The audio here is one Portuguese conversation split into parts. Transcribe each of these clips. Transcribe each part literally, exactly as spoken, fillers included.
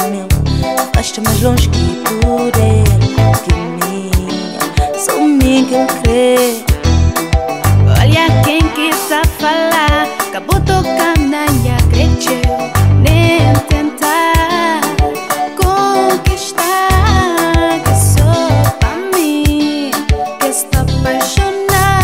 meu, afasta mais longe que poder. Que minha, só mim que eu creio. Olha quem quis a falar, acabou tocando na minha cresceu. Nem tentar conquistar, que só pra mim, que está apaixonado.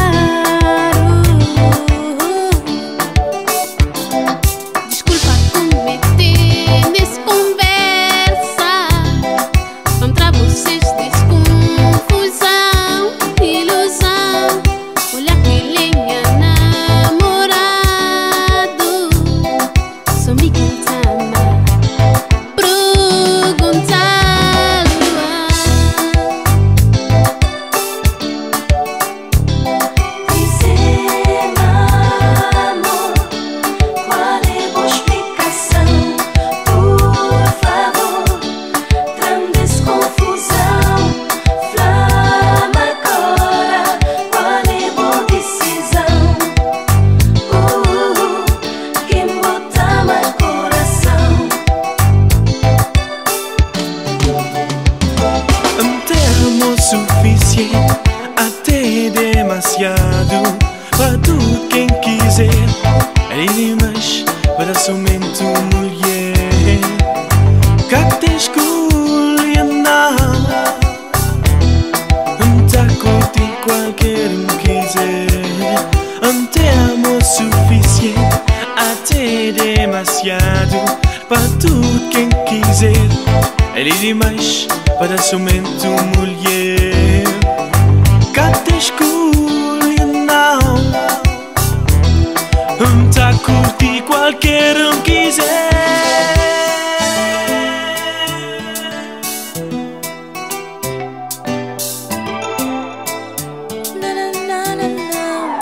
Desculpa cometer desconversa, vamos pra vocês desconfusão, ilusão. Olha que linha namorado, só me cantama, perguntá-lo. Dizer, amor, qual é boa explicação? Por favor, tram desconfusão. Flama agora, qual é boa decisão? Uh, quem bota mais coração? Até amor suficiente, até demasiado para tudo quem quiser. É demais para somente uma mulher. Que te escolha não, tá curtir qualquer um quiser. Até amor suficiente, até demasiado para tudo quem quiser. É demais para somente uma mulher. Que te escolha não, tá curtir qualquer um quiser. Na, na, na, na, na.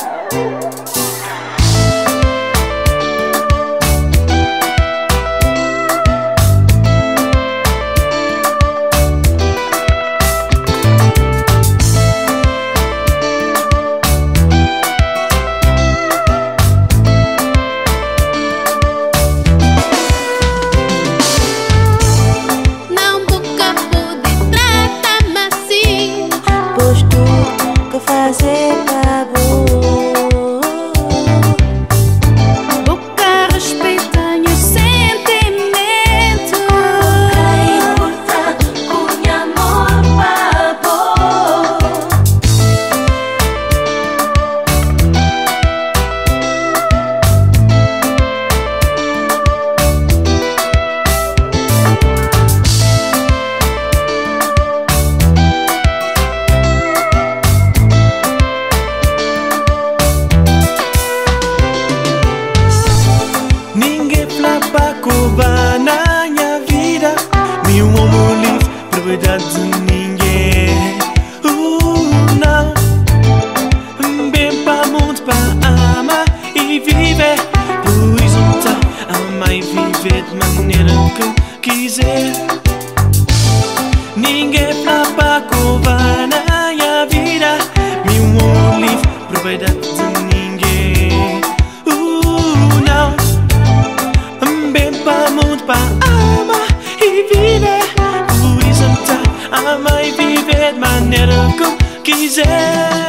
Não boca pode tratar-me assim. Pois tu que fazer acabou. Boca respeita meus sentimentos. Quem importa com amor pagou. Ninguém fala pra cobrar na minha vida. Nenhum homem livre, propriedade de ninguém. Uh, não. Bem pra mundo pra amar e viver. Pois não tá, amar e viver de maneira que quiser. Ninguém fala pra cobrar na minha vida. Nenhum homem livre, propriedade de ninguém. Uh, não. Bem para mundo para amar e viver. Pois tá, amar e viver de maneira como quiser.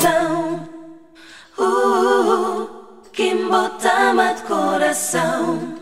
Bota-me de coração.